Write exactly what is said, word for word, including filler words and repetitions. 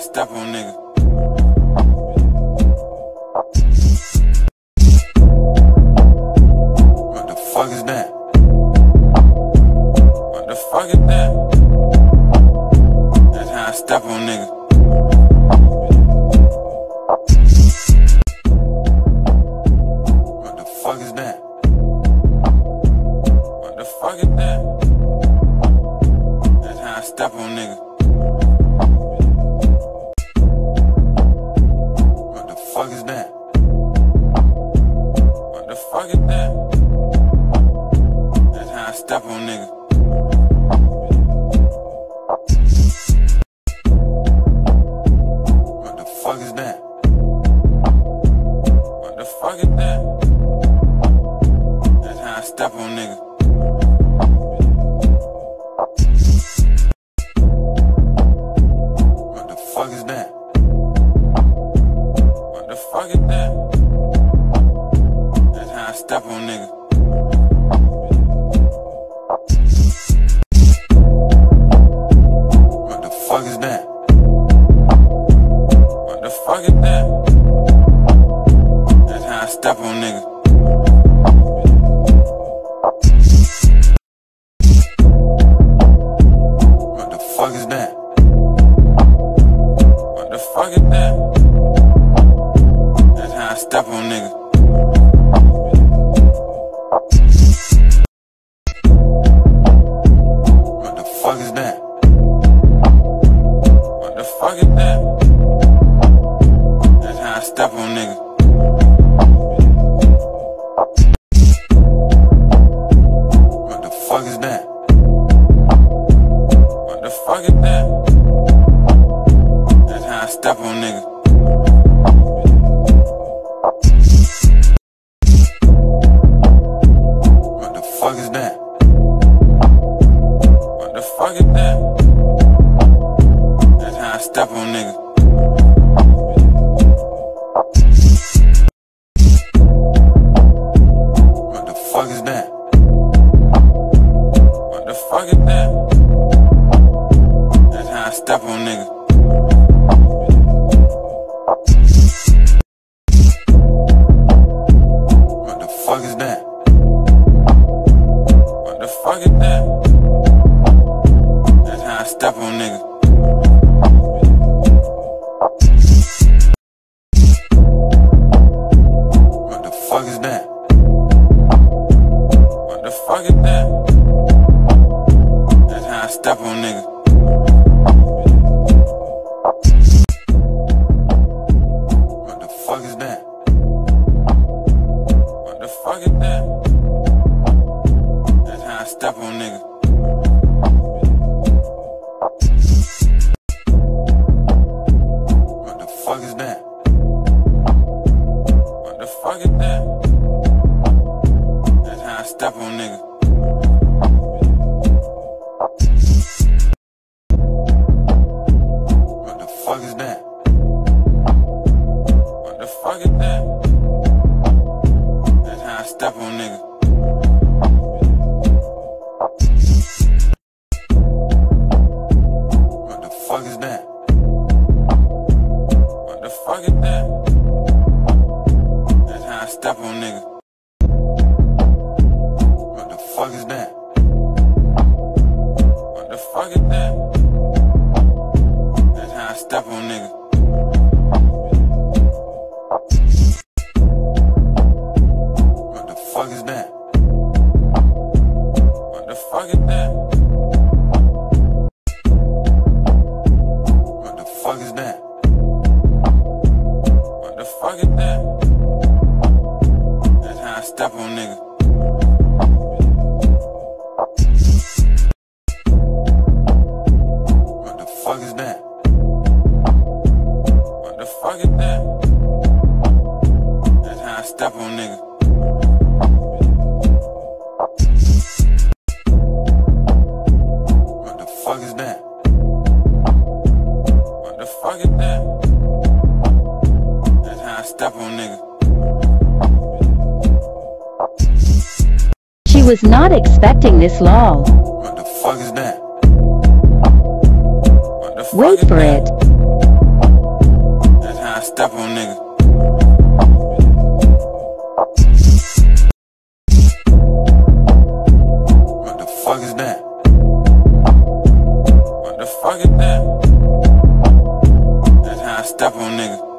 Step on nigga. What the fuck is that? What the fuck is that? That's how I step on nigga. What the fuck is that? What the fuck is that? That's how I step on nigga. What the fuck is that? What the fuck is that? That's how I step on nigga. What the fuck is that? What the fuck is that? That's how I step on nigga. What the fuck is that? What the fuck is that? That's how I step on nigga. What the fuck is that? What the fuck is that? That's how I step on nigga. What the fuck is that? What the fuck is that? That's how I step on nigga. What the fuck is that? What the fuck is that? That's how I step on nigga. What the fuck is that? What the fuck is that? That's how I step on nigga. What the fuck is that? What the fuck is that? That's how I step on nigga. What the fuck is that? What the fuck is that? That's how I step on nigga. What the fuck is that? What the fuck is that? That's how I step on nigga. What the fuck is that? What the fuck is that? That's how I step on nigga. What the fuck is that? What the fuck is that? That's how I step on nigga. What the fuck is that? What the fuck is that? That's how I step on nigga. What the fuck is that? What the fuck is that? That's how I step on nigga. What the fuck is that? What the fuck is that? That's how I step on nigga. What the fuck is that? What the fuck is that? That's how I step on nigga. What the fuck is that? What the fuck is that? What the fuck is that? What the fuck is that? That's how I step on nigga. What the fuck is that? What the fuck is that? That's how I step on nigga. What the fuck is that? What the fuck is that? That's how I step on nigga. She was not expecting this lol. What the fuck is that? What the fuck Wait is for that? it. step on nigga. What the fuck is that? What the fuck is that? That's how I step on nigga.